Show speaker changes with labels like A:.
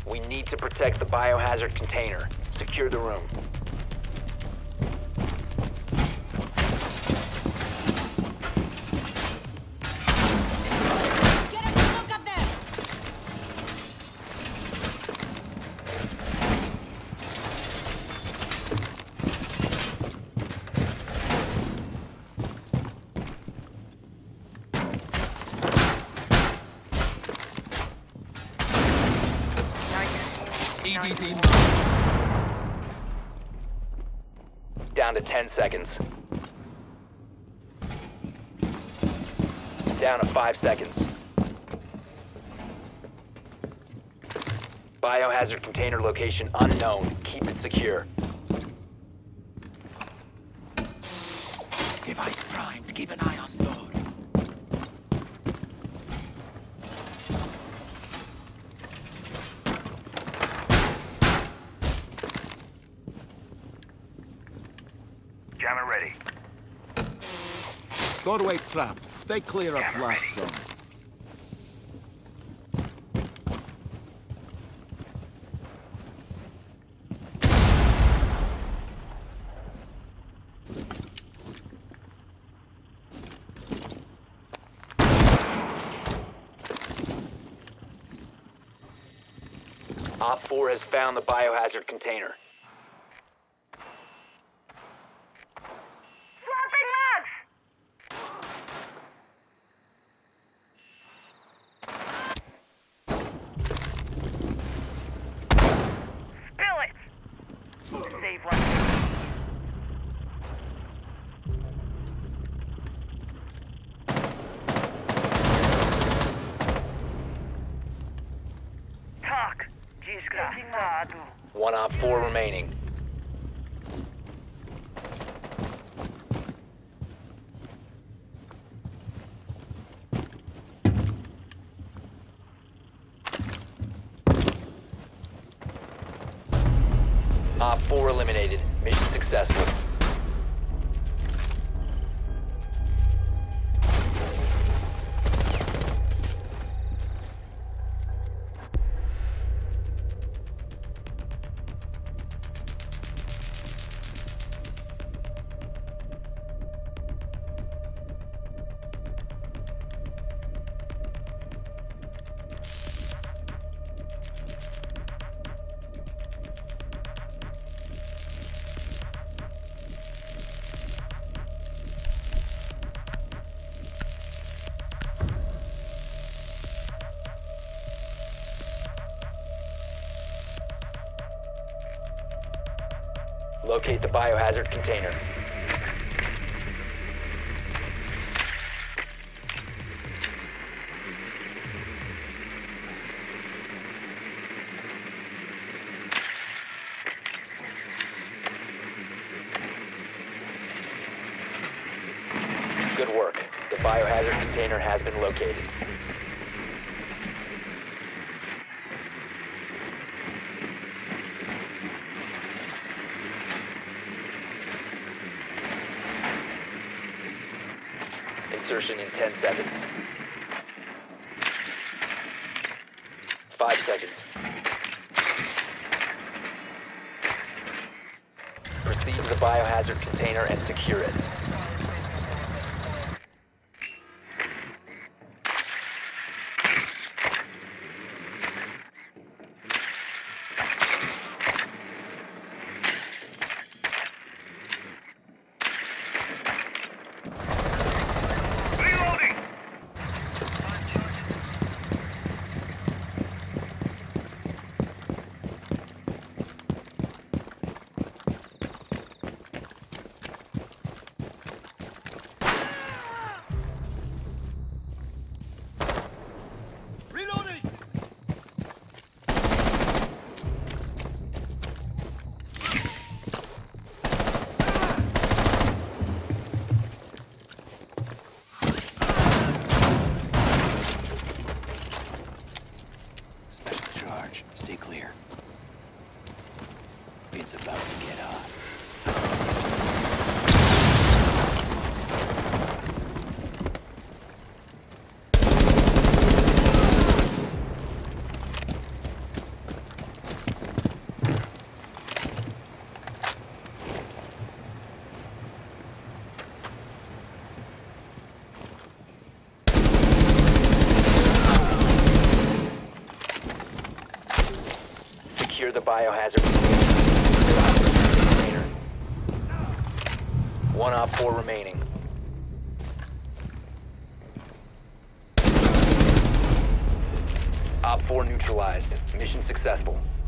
A: We need to protect the biohazard container. Secure the room.
B: Get a good look up there!
C: EDD.
A: Down to 10 seconds. Down to 5 seconds. Biohazard container location unknown. Keep it secure.
C: Device primed. Keep an eye on board.
D: Jammer ready.
C: Doorway trapped. Stay clear of blast zone.
A: Op 4 has found the biohazard container.
D: Save one. Talk. Desgraçado.
A: One Op 4 remaining. Op 4 eliminated. Mission successful. Locate the biohazard container. Good work. The biohazard container has been located. Insertion in 10 seconds. 5 seconds. Proceed to the biohazard container and secure it. the biohazard container. One Op 4 remaining. Op 4 neutralized. Mission successful.